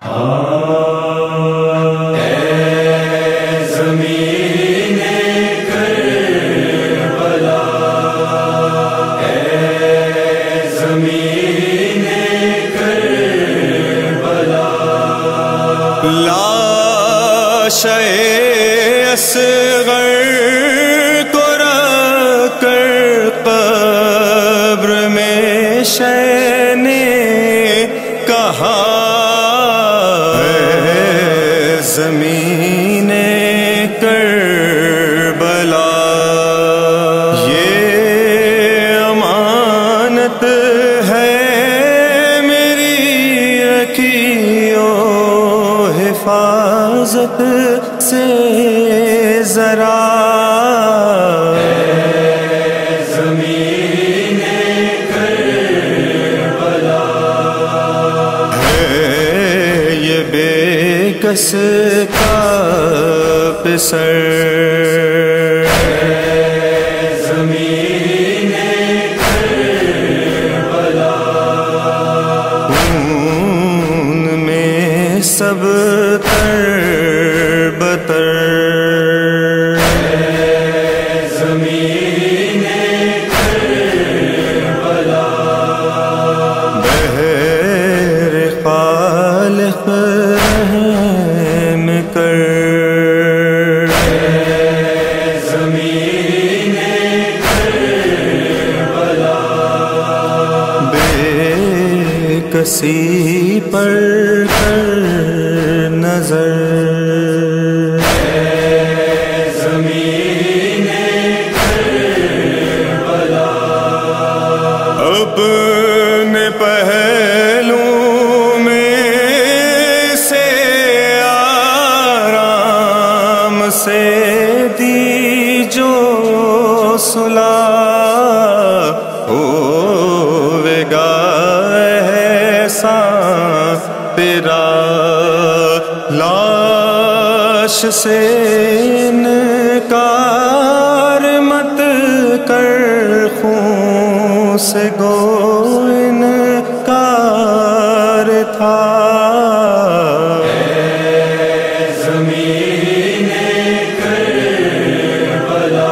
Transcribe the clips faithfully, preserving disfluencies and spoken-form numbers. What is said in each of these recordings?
لاشِ اصغر کو رکھ کر قبر میں شہ نے کہا اے زمین کربلا، یہ امانت ہے میری رکھیو حفاظت سے ذرا، زمین کربلا ہے یہ بے کس کا پسر، زمین کربلا خون میں سب تر بتر، زمین کربلا بہر خالق رحم کر، زمین کربلا بے کسی پر کر نظر، زمین کربلا اپنے پہلو میں سے آرام سے دی جو صلح، ہوے گا احسان تیرا، لاش سے انکار مت کر، خون سے گو انکار تھا، زمین کربلا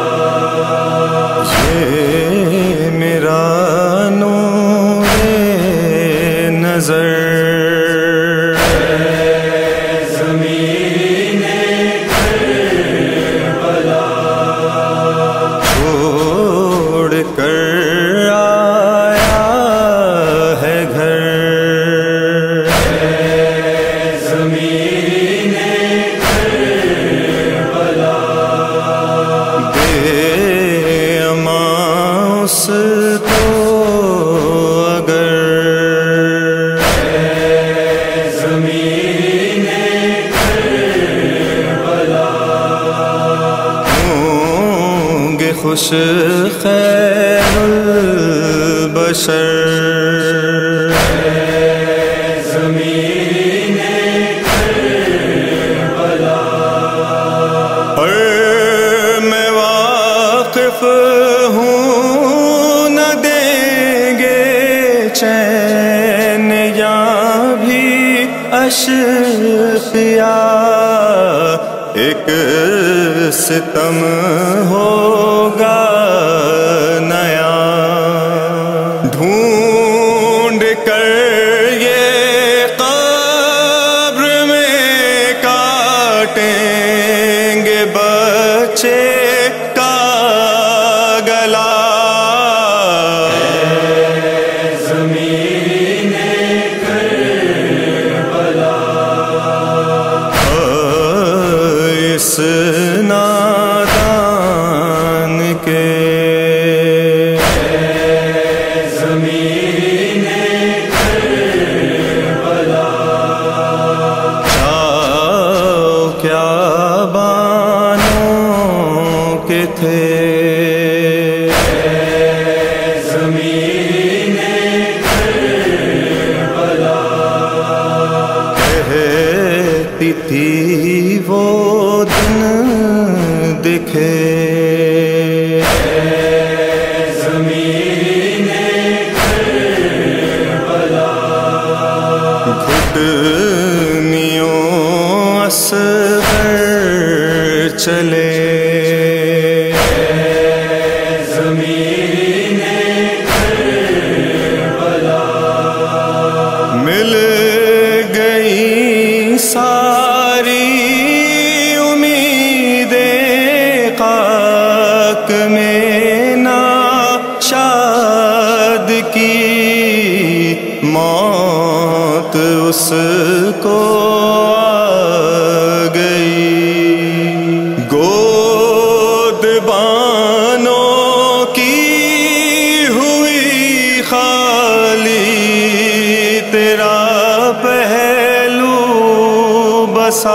یہ میرا نور نظر، زمین کربلا چھوڑ کر آیا ہے گھر، زمین کربلا بے امان اس کو اگر، زمین کربلا ہوں گے خوش خیر البشر، زمین کربلا اور میں واقف ہوں نہ دیں گے چین یا بھی اشقیاء، ایک ستم ہوگا نیا، ڈھونڈ کر یہ قبر میں کاٹیں گے بچے کا گلا، زمین کربلا اس نادان کے، زمین کربلا چاؤ کیا بانوں کے تھے، زمین کربلا کہتی تھی وہ دن دکھے، زمین کربلا گھٹ چلے مل گئی ساری امیدیں خاک میں ناشاد کی موت اس کو آ گئی گود بانوں کی ہوئی خالی تیرا پہلو بسا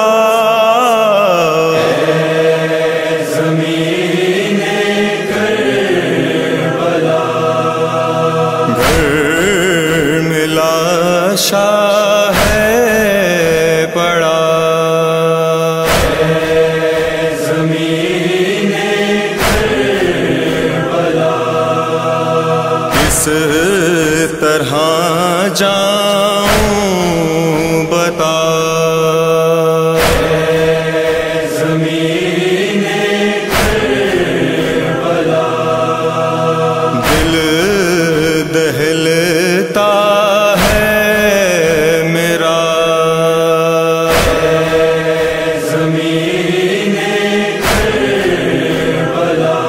زمین کربلا گھر میں لاشا ہے پڑا زمین کربلا کس طرح جاؤں بتا زمین کربلا دل دہلتا ہے میرا زمین کربلا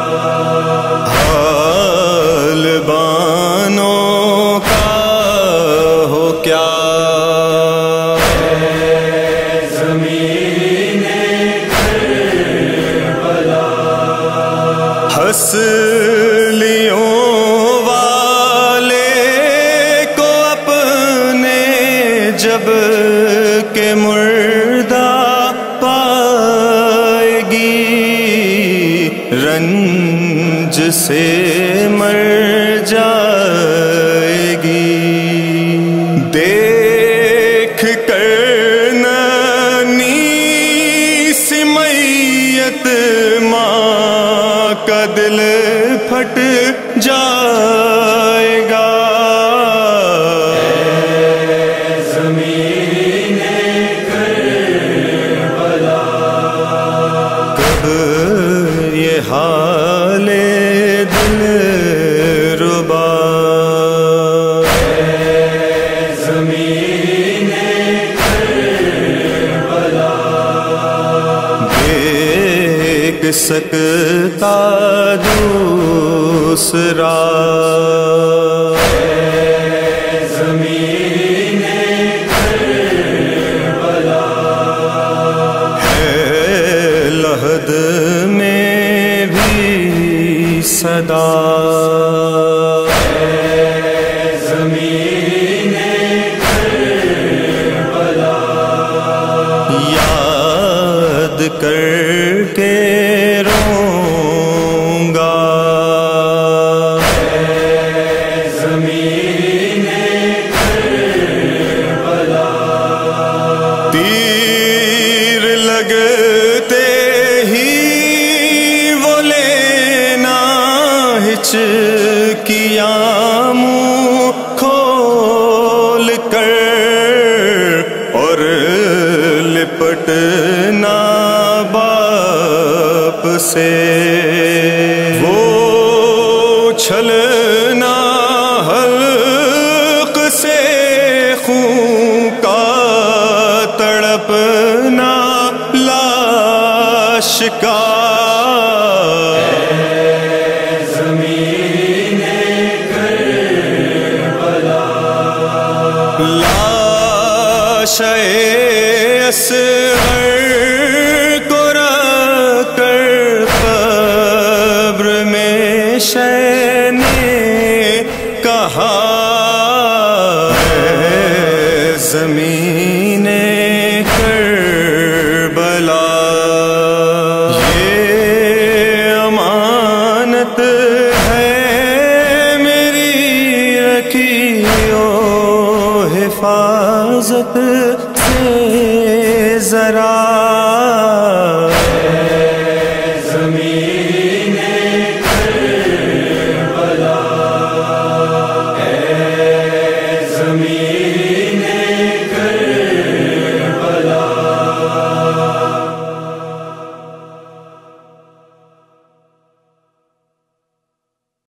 حال بانوں کا ہو کیا زمین کربلا ہنسلیوں والے کو اپنے جب کہ مردہ پائے گی رنج سے مر جائے گی دیکھ کر نانی سی میت ماں کا دل پھٹ جائے گا زمین کربلا کب یہ حال دل ربا زمین کربلا دیکھ سکتا دوسرا زمین کربلا ہے لحد میں بھی صدا زمین کربلا یاد کر کے روں گا زمین کربلا تیر لگتے ہی وہ لینا ہچکیا منہ کھول کر اور لپٹنا باپ سے وہ چھلنا حلق سے خون کا تڑپنا لاش کا زمین کربلا لاش اصغر کو رکھ کر قبر میں شے نے کہا ہے زمین کربلا یہ امانت ہے میری رکھیو حفاظت سے ذرا